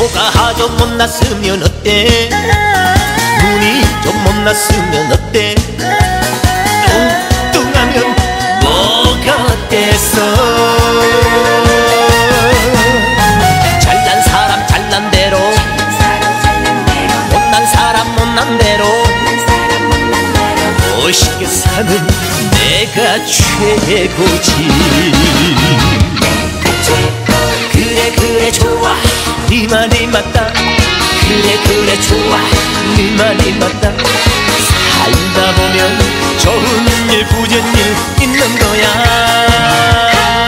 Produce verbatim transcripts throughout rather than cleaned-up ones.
코가 좀 못났으면 어때? 눈이 좀 못났으면 어때? 뚱뚱하면 뭐가 어땠어? 잘난 사람 잘난 대로, 못난 사람 못난 대로, 멋있게 사는 내가 최고지. 그래 그래 좋아, 네 말이 맞다. 그래 그래 좋아, 네 말이 맞다. 살다 보면 좋은 일 부전 일 있는 거야.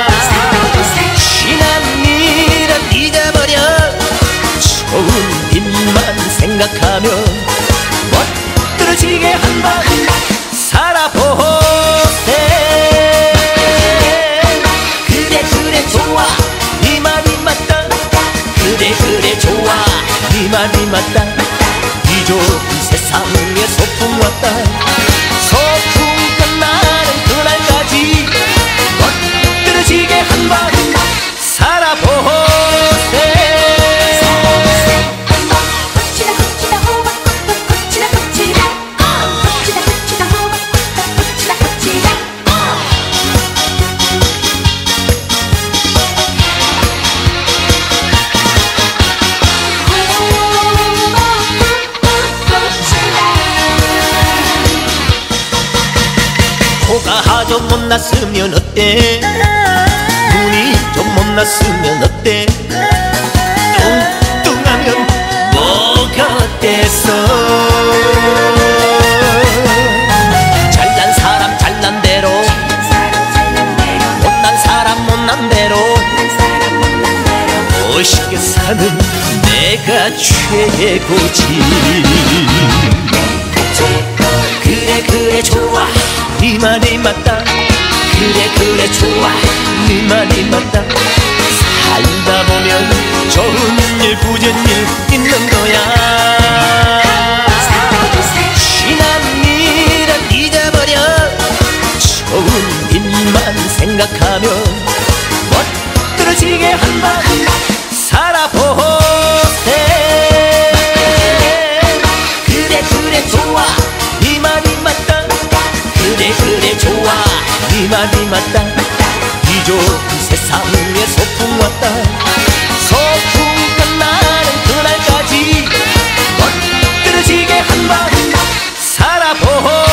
지난 일은 잊어버려. 좋은 일만 생각하면 멋들어지게 한번 살아보세. 그래 그래 좋아, 네 말이 맞다. 그래 그래 좋아, 네 말이 맞다. 이 좋은 세상에 소풍 왔다. 소풍 끝나는 그날까지 멋들어지게 한번 살아보세. 코가 좀 못났으면 어때? 눈이 좀 못났으면 어때? 뚱뚱하면 뭐가 어땠어? 잘난 사람 잘난 대로, 못난 사람 못난 대로, 멋있게 사는 내가 최고지. 그래 그래 좋아, 네 말이 맞다. 그래 그래 좋아, 네 말이 맞다. 살다 보면 좋은 일 부전 일 있는 거야. 지난 일은 잊어버려. 좋은 일만 생각하면 멋들어지게 한번 살아보세. 그래 그래 좋아, 네 말이 맞다. 그래 그래 좋아, 네 말이 맞다. 이 좋은 세상에 소풍 왔다. 소풍 끝나는 그날까지 멋들어지게 한번 살아보